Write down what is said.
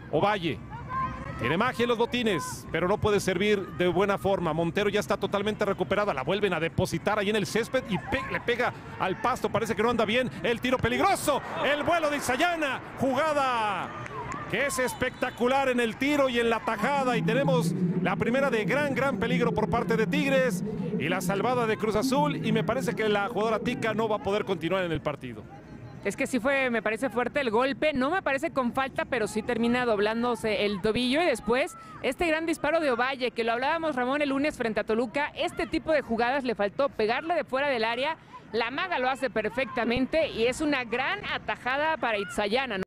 Ovalle. Tiene magia en los botines, pero no puede servir de buena forma. Montero ya está totalmente recuperada. La vuelven a depositar ahí en el césped y le pega al pasto. Parece que no anda bien. El tiro peligroso. El vuelo de Itzayana. Jugada que es espectacular en el tiro y en la tajada. Y tenemos la primera de gran peligro por parte de Tigres. Y la salvada de Cruz Azul. Y me parece que la jugadora tica no va a poder continuar en el partido. Es que sí fue, me parece fuerte el golpe, no me parece con falta, pero sí termina doblándose el tobillo y después este gran disparo de Ovalle, que lo hablábamos Ramón el lunes frente a Toluca, este tipo de jugadas le faltó pegarle de fuera del área, la maga lo hace perfectamente y es una gran atajada para Itzayana, ¿no?